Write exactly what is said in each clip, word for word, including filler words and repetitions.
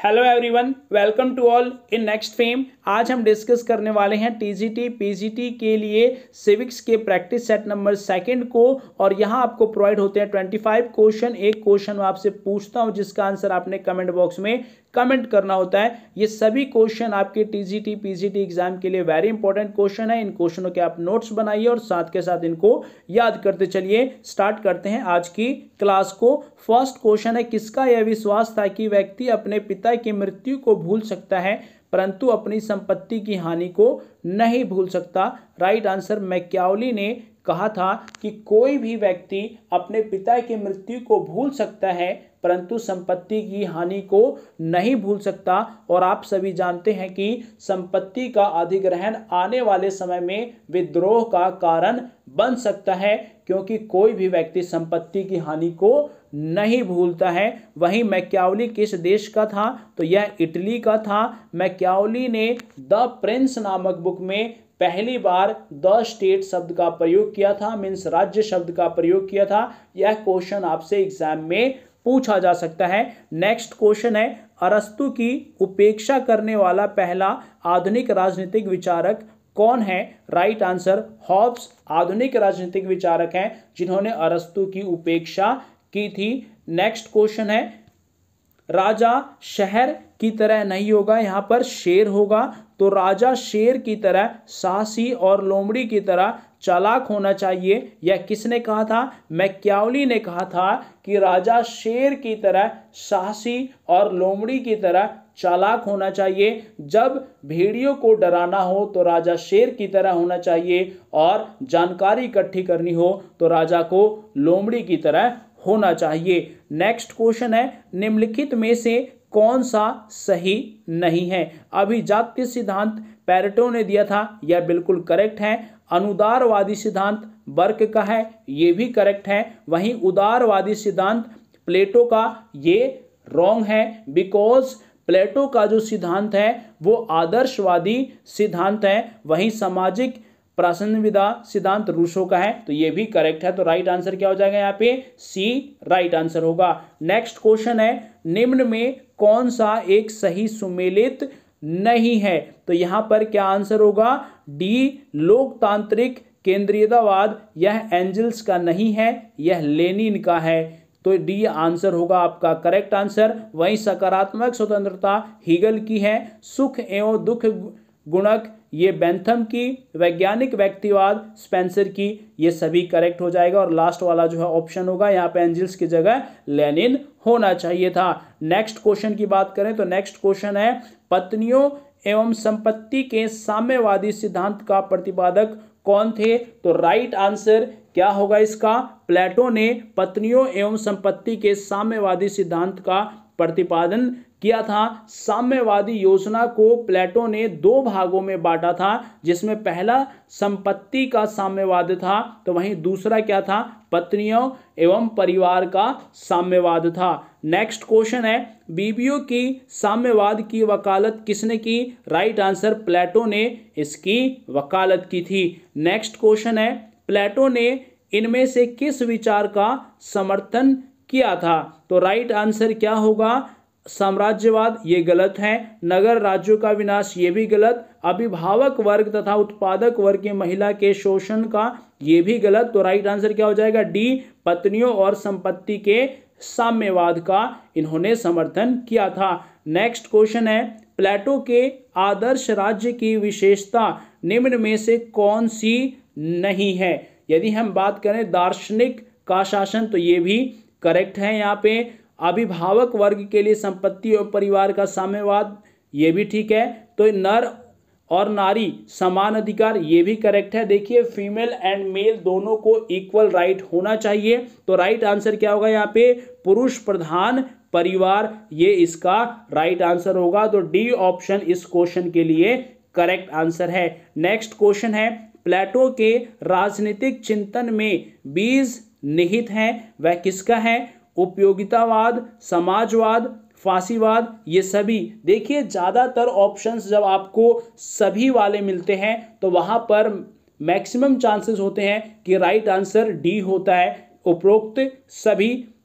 Hello everyone, welcome to all in next fame. आज हम discuss करने वाले हैं टीजीटी पीजीटी के लिए सिविक्स के प्रैक्टिस सेट नंबर सेकंड को। और यहाँ आपको प्रोवाइड होते हैं पच्चीस क्वेश्चन। एक क्वेश्चन मैं आपसे पूछता हूँ जिसका आंसर आपने कमेंट बॉक्स में कमेंट करना होता है। ये सभी क्वेश्चन आपके टीजीटी पीजीटी एग्जाम के लिए वेरी इंपॉर्टेंट क्वेश्चन है। इन क्वेश्चनों के आप नोट्स बनाइए और साथ के साथ इनको याद करते चलिए। स्टार्ट करते हैं आज की क्लास को। फर्स्ट क्वेश्चन है, किसका यह विश्वास था कि व्यक्ति अपने पिता की मृत्यु को भूल सकता है परंतु अपनी संपत्ति की हानि को नहीं भूल सकता? राइट आंसर, मैकियावेली ने कहा था कि कोई भी व्यक्ति अपने पिता की मृत्यु को भूल सकता है परंतु संपत्ति की हानि को नहीं भूल सकता। और आप सभी जानते हैं कि संपत्ति का अधिग्रहण आने वाले समय में विद्रोह का कारण बन सकता है, क्योंकि कोई भी व्यक्ति संपत्ति की हानि को नहीं भूलता है। वहीं मैकियावेली किस देश का था? तो यह इटली का था। मैकियावेली ने द प्रिंस नामक बुक में पहली बार द स्टेट शब्द का प्रयोग किया था, मीन्स राज्य शब्द का प्रयोग किया था। यह क्वेश्चन आपसे एग्जाम में पूछा जा सकता है। नेक्स्ट क्वेश्चन है, अरस्तु की उपेक्षा करने वाला पहला आधुनिक राजनीतिक विचारक कौन है? राइट आंसर, हॉब्स आधुनिक राजनीतिक विचारक हैं जिन्होंने अरस्तु की उपेक्षा की थी। नेक्स्ट क्वेश्चन है, राजा शहर की तरह नहीं होगा, यहां पर शेर होगा। तो राजा शेर की तरह साहसी और लोमड़ी की तरह चालाक होना चाहिए। यह किसने कहा था? मैकियावेली ने कहा था कि राजा शेर की तरह साहसी और लोमड़ी की तरह चालाक होना चाहिए। जब भेड़ियों को डराना हो तो राजा शेर की तरह होना चाहिए, और जानकारी इकट्ठी करनी हो तो राजा को लोमड़ी की तरह होना चाहिए। नेक्स्ट क्वेश्चन है, निम्नलिखित में से कौन सा सही नहीं है? अभिजात्य सिद्धांत पेरेटो ने दिया था, यह बिल्कुल करेक्ट है। अनुदारवादी सिद्धांत बर्क का है, यह भी करेक्ट है। वहीं उदारवादी सिद्धांत प्लेटो का, ये रॉन्ग है, बिकॉज प्लेटो का जो सिद्धांत है वो आदर्शवादी सिद्धांत है। वहीं सामाजिक प्रासंगिकता सिद्धांत रूसो का है, तो ये भी करेक्ट है। तो राइट आंसर क्या हो जाएगा यहाँ पे? सी राइट आंसर होगा। नेक्स्ट क्वेश्चन है, निम्न में कौन सा एक सही सुमेलित नहीं है? तो यहां पर क्या आंसर होगा? डी, लोकतांत्रिक केंद्रीयतावाद। यह एंजल्स का नहीं है, यह लेनिन का है। तो डी आंसर होगा आपका करेक्ट आंसर। वहीं सकारात्मक स्वतंत्रता हीगल की है। सुख एवं दुख गुणक, ये बेंथम की। वैज्ञानिक व्यक्तिवाद स्पेंसर की। ये सभी करेक्ट हो जाएगा। और लास्ट वाला जो है ऑप्शन होगा, यहाँ पे एंजल्स की जगह लेनिन होना चाहिए था। नेक्स्ट क्वेश्चन की बात करें तो नेक्स्ट क्वेश्चन है, पत्नियों एवं संपत्ति के साम्यवादी सिद्धांत का प्रतिपादक कौन थे? तो राइट आंसर क्या होगा इसका? प्लेटो ने पत्नियों एवं संपत्ति के साम्यवादी सिद्धांत का प्रतिपादन किया था। साम्यवादी योजना को प्लेटो ने दो भागों में बांटा था, जिसमें पहला संपत्ति का साम्यवाद था, तो वहीं दूसरा क्या था? पत्नियों एवं परिवार का साम्यवाद था। नेक्स्ट क्वेश्चन है, बीवियों की साम्यवाद की वकालत किसने की? राइट आंसर, प्लेटो ने इसकी वकालत की थी। नेक्स्ट क्वेश्चन है, प्लेटो ने इनमें से किस विचार का समर्थन किया था? तो राइट आंसर क्या होगा? साम्राज्यवाद, ये गलत है। नगर राज्यों का विनाश, ये भी गलत। अभिभावक वर्ग तथा उत्पादक वर्ग की महिला के शोषण का, ये भी गलत। तो राइट आंसर क्या हो जाएगा? डी, पत्नियों और संपत्ति के साम्यवाद का इन्होंने समर्थन किया था। नेक्स्ट क्वेश्चन है, प्लेटो के आदर्श राज्य की विशेषता निम्न में से कौन सी नहीं है? यदि हम बात करें दार्शनिक का शासन, तो ये भी करेक्ट है। यहाँ पे अभिभावक वर्ग के लिए संपत्ति और परिवार का साम्यवाद, ये भी ठीक है। तो नर और नारी समान अधिकार, ये भी करेक्ट है। देखिए, फीमेल एंड मेल दोनों को इक्वल राइट होना चाहिए। तो राइट आंसर क्या होगा यहाँ पे? पुरुष प्रधान परिवार, ये इसका राइट आंसर होगा। तो डी ऑप्शन इस क्वेश्चन के लिए करेक्ट आंसर है। नेक्स्ट क्वेश्चन है, प्लेटो के राजनीतिक चिंतन में बीज निहित है, वह किसका है? उपयोगितावाद, समाजवाद, फांसीवाद, ये सभी। देखिए, ज्यादातर ऑप्शंस जब आपको सभी वाले मिलते हैं तो वहां पर मैक्सिमम चांसेस होते हैं कि राइट आंसर डी होता है, उपरोक्त सभी।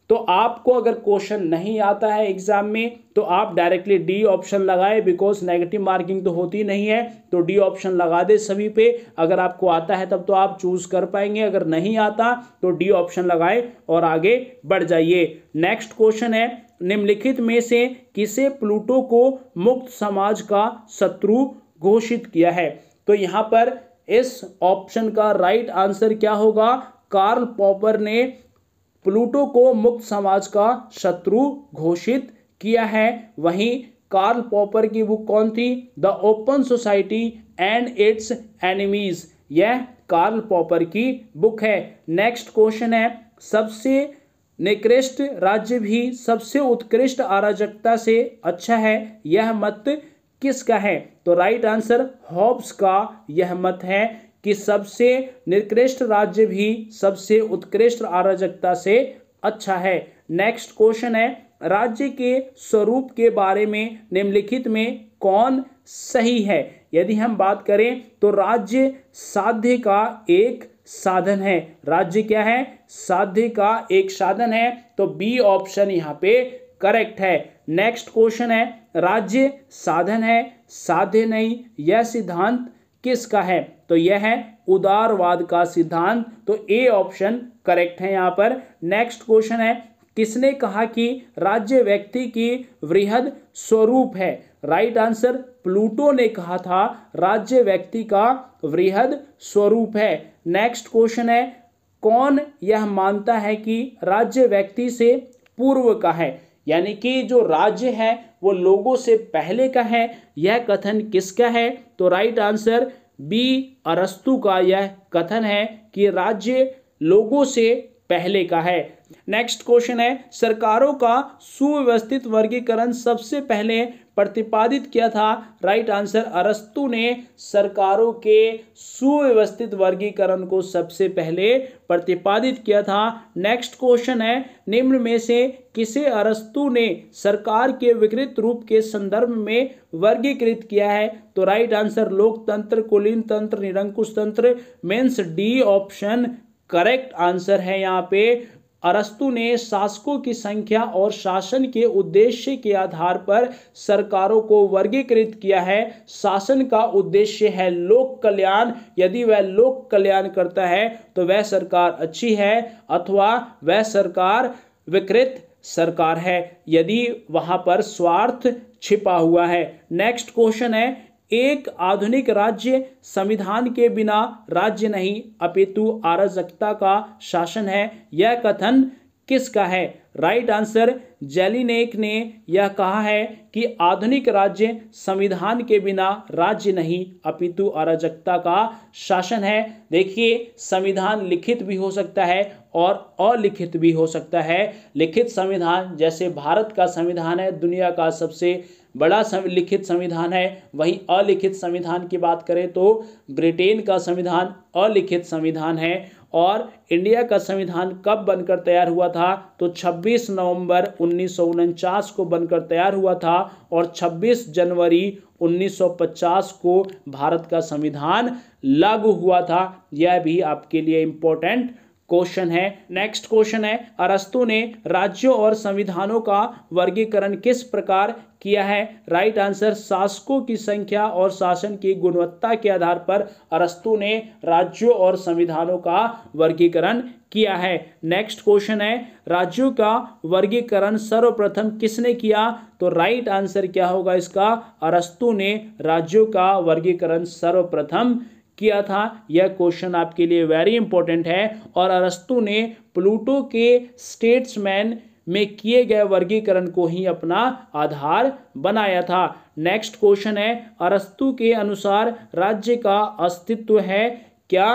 तो आपको अगर क्वेश्चन नहीं आता है एग्जाम में तो आप डायरेक्टली डी ऑप्शन लगाए, बिकॉज नेगेटिव मार्किंग तो होती नहीं है, तो डी ऑप्शन लगा दे सभी पे। अगर आपको आता है तब तो आप चूज कर पाएंगे, अगर नहीं आता तो डी ऑप्शन लगाए और आगे बढ़ जाइए। नेक्स्ट क्वेश्चन है, निम्नलिखित में से किसे प्लूटो को मुक्त समाज का शत्रु घोषित किया है? तो यहां पर इस ऑप्शन का राइट आंसर क्या होगा? कार्ल पॉपर ने प्लूटो को मुक्त समाज का शत्रु घोषित किया है। वहीं कार्ल पॉपर की बुक कौन थी? The open society and its enemies, यह कार्ल पॉपर की बुक है। नेक्स्ट क्वेश्चन है, सबसे निकृष्ट राज्य भी सबसे उत्कृष्ट अराजकता से अच्छा है, यह मत किसका है? तो राइट आंसर हॉब्स का यह मत है कि सबसे निकृष्ट राज्य भी सबसे उत्कृष्ट अराजकता से अच्छा है। नेक्स्ट क्वेश्चन है, राज्य के स्वरूप के बारे में निम्नलिखित में कौन सही है? यदि हम बात करें तो राज्य साध्य का एक साधन है। राज्य क्या है? साध्य का एक साधन है, तो बी ऑप्शन यहाँ पे करेक्ट है। नेक्स्ट क्वेश्चन है, राज्य साधन है साध्य नहीं, यह सिद्धांत किसका है? तो यह है उदारवाद का सिद्धांत, तो ए ऑप्शन करेक्ट है यहाँ पर। नेक्स्ट क्वेश्चन है, किसने कहा कि राज्य व्यक्ति की वृहद स्वरूप है? राइट आंसर प्लूटो ने कहा था राज्य व्यक्ति का वृहद स्वरूप है। नेक्स्ट क्वेश्चन है, कौन यह मानता है कि राज्य व्यक्ति से पूर्व का है? यानी कि जो राज्य है वो लोगों से पहले का है, यह कथन किसका है? तो राइट आंसर बी अरस्तु का यह कथन है कि राज्य लोगों से पहले का है। नेक्स्ट क्वेश्चन है, सरकारों का सुव्यवस्थित वर्गीकरण सबसे पहले प्रतिपादित किया था? राइट आंसर अरस्तु ने सरकारों के सुव्यवस्थित वर्गीकरण को सबसे पहले प्रतिपादित किया था। नेक्स्ट क्वेश्चन है, निम्न में से किसे अरस्तु ने सरकार के विकृत रूप के संदर्भ में वर्गीकृत किया है? तो राइट आंसर लोकतंत्र, कुलीन तंत्र, निरंकुश तंत्र, means D option correct answer है। यहाँ पे अरस्तु ने शासकों की संख्या और शासन के उद्देश्य के आधार पर सरकारों को वर्गीकृत किया है। शासन का उद्देश्य है लोक कल्याण, यदि वह लोक कल्याण करता है तो वह सरकार अच्छी है, अथवा वह सरकार विकृत सरकार है यदि वहां पर स्वार्थ छिपा हुआ है। नेक्स्ट क्वेश्चन है, एक आधुनिक राज्य संविधान के बिना राज्य नहीं अपितु अराजकता का शासन है, यह कथन किसका है? राइट आंसर जेलिनेक ने यह कहा है कि आधुनिक राज्य संविधान के बिना राज्य नहीं अपितु अराजकता का शासन है। देखिए, संविधान लिखित भी हो सकता है और अलिखित भी हो सकता है। लिखित संविधान जैसे भारत का संविधान है, दुनिया का सबसे बड़ा लिखित संविधान है। वहीं अलिखित संविधान की बात करें तो ब्रिटेन का संविधान अलिखित संविधान है। और इंडिया का संविधान कब बनकर तैयार हुआ था? तो छब्बीस नवंबर उन्नीस सौ उनचास को बनकर तैयार हुआ था और छब्बीस जनवरी उन्नीस सौ पचास को भारत का संविधान लागू हुआ था। यह भी आपके लिए इम्पोर्टेंट क्वेश्चन है। नेक्स्ट क्वेश्चन है, अरस्तु ने राज्यों और संविधानों का वर्गीकरण किस प्रकार किया है? राइट आंसर शासकों की संख्या और शासन की गुणवत्ता के आधार पर अरस्तु ने राज्यों और संविधानों का वर्गीकरण किया है। नेक्स्ट क्वेश्चन है, राज्यों का वर्गीकरण सर्वप्रथम किसने किया? तो राइट आंसर क्या होगा इसका? अरस्तु ने राज्यों का वर्गीकरण सर्वप्रथम किया था। यह क्वेश्चन आपके लिए वेरी इंपॉर्टेंट है। और अरस्तु ने प्लूटो के स्टेट्समैन में किए गए वर्गीकरण को ही अपना आधार बनाया था। नेक्स्ट क्वेश्चन है, अरस्तु के अनुसार राज्य का अस्तित्व है क्या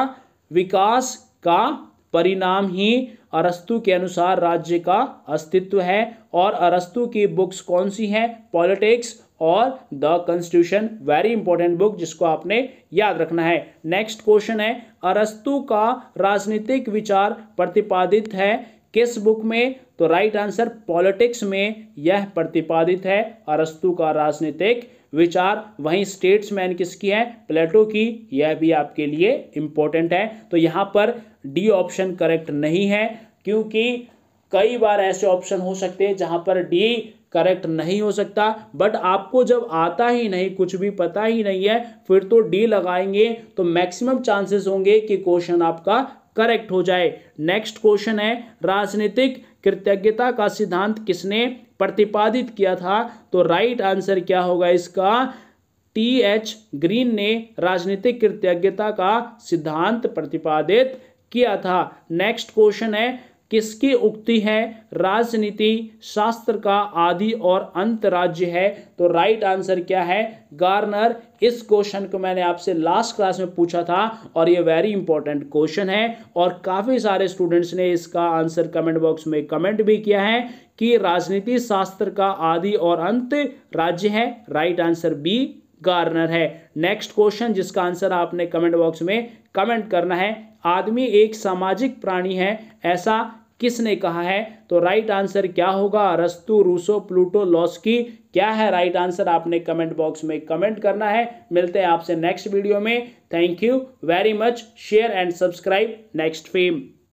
विकास का परिणाम ही? अरस्तु के अनुसार राज्य का अस्तित्व है। और अरस्तु की बुक्स कौन सी हैं? पॉलिटिक्स और the constitution, very important book जिसको आपने याद रखना है। नेक्स्ट क्वेश्चन है, अरस्तु का राजनीतिक विचार प्रतिपादित है किस बुक में? तो राइट आंसर पॉलिटिक्स में यह प्रतिपादित है अरस्तु का राजनीतिक विचार। वहीं स्टेट्समैन किसकी है? प्लेटो की। यह भी आपके लिए इंपॉर्टेंट है। तो यहां पर डी ऑप्शन करेक्ट नहीं है, क्योंकि कई बार ऐसे ऑप्शन हो सकते हैं जहां पर डी करेक्ट नहीं हो सकता, बट आपको जब आता ही नहीं, कुछ भी पता ही नहीं है, फिर तो डी लगाएंगे तो मैक्सिमम चांसेस होंगे कि क्वेश्चन आपका करेक्ट हो जाए। नेक्स्ट क्वेश्चन है, राजनीतिक कृतज्ञता का सिद्धांत किसने प्रतिपादित किया था? तो राइट आंसर क्या होगा इसका? टी एच ग्रीन ने राजनीतिक कृतज्ञता का सिद्धांत प्रतिपादित किया था। नेक्स्ट क्वेश्चन है, किसकी उक्ति है राजनीति शास्त्र का आदि और अंत राज्य है? तो राइट आंसर क्या है? गार्नर। इस क्वेश्चन को मैंने आपसे लास्ट क्लास में पूछा था और ये वेरी इंपॉर्टेंट क्वेश्चन है और काफी सारे स्टूडेंट्स ने इसका आंसर कमेंट बॉक्स में कमेंट भी किया है कि राजनीति शास्त्र का आदि और अंत राज्य है। राइट आंसर बी गार्नर है। नेक्स्ट क्वेश्चन जिसका आंसर आपने कमेंट बॉक्स में कमेंट करना है, आदमी एक सामाजिक प्राणी है ऐसा किसने कहा है? तो राइट आंसर क्या होगा? अरस्तु, रूसो, प्लूटो, लॉस्की। क्या है राइट आंसर? आपने कमेंट बॉक्स में कमेंट करना है। मिलते हैं आपसे नेक्स्ट वीडियो में। Thank you very much. Share and subscribe next fame.